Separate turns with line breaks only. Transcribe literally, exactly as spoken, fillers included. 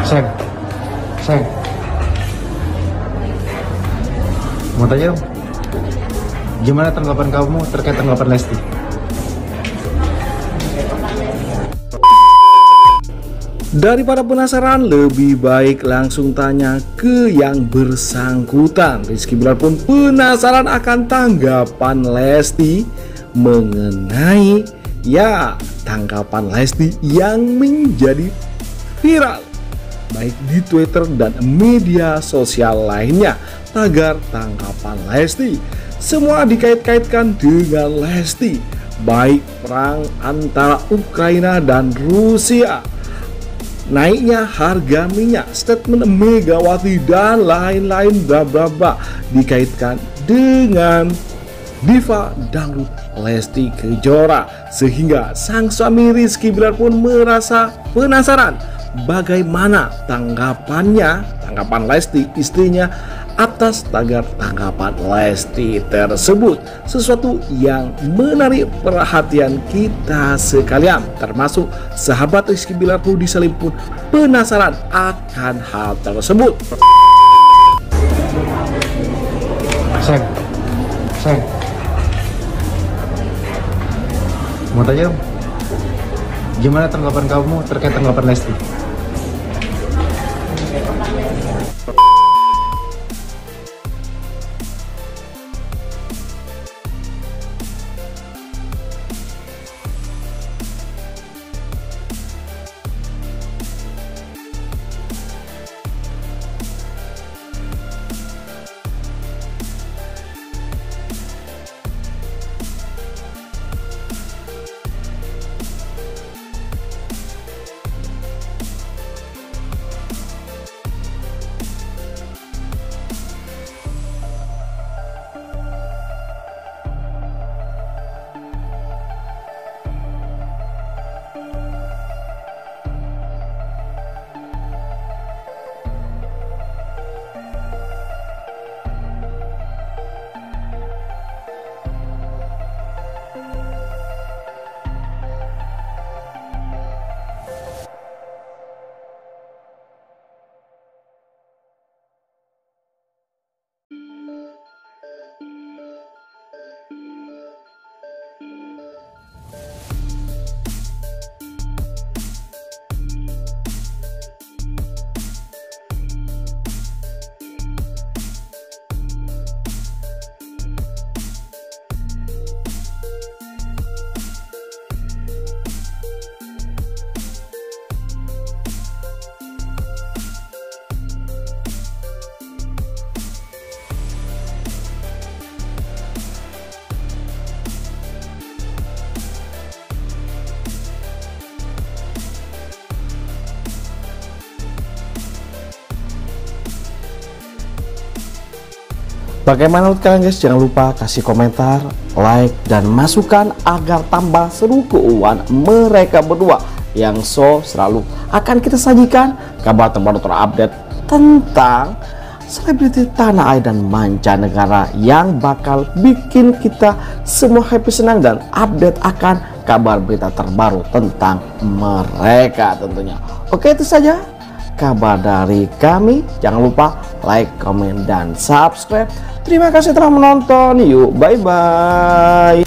Seng, Seng, mau tanya dong, gimana tanggapan kamu terkait tanggapan Lesti?
Daripada penasaran, lebih baik langsung tanya ke yang bersangkutan. Rizky Bilar pun penasaran akan tanggapan Lesti mengenai ya tanggapan Lesti yang menjadi viral baik di Twitter dan media sosial lainnya. Tagar tanggapan Lesti semua dikait-kaitkan dengan Lesti, baik perang antara Ukraina dan Rusia, naiknya harga minyak, statement Megawati dan lain-lain bla bla bla dikaitkan dengan diva dangdut Lesti Kejora, sehingga sang suami Rizky Bilar pun merasa penasaran bagaimana tanggapannya, tanggapan Lesti istrinya atas tagar tanggapan Lesti tersebut. Sesuatu yang menarik perhatian kita sekalian, termasuk sahabat Rizky Bilar pun disalib pun penasaran akan hal tersebut.
Seng, Seng, mau tanya dong, gimana tanggapan kamu terkait tanggapan Lesti?
Bagaimana menurut kalian guys? Jangan lupa kasih komentar, like, dan masukan agar tambah seru keuangan mereka berdua yang so selalu akan kita sajikan kabar terbaru terupdate tentang selebriti tanah air dan mancanegara yang bakal bikin kita semua happy, senang, dan update akan kabar berita terbaru tentang mereka tentunya. Oke, itu saja kabar dari kami. Jangan lupa like, komen, dan subscribe. Terima kasih telah menonton. Yuk, bye bye.